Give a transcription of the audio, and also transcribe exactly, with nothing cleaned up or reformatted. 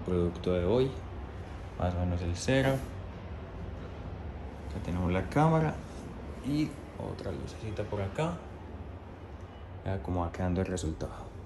producto de hoy, más o menos el cero. Acá tenemos la cámara y otra lucecita por acá. Vea cómo va quedando el resultado.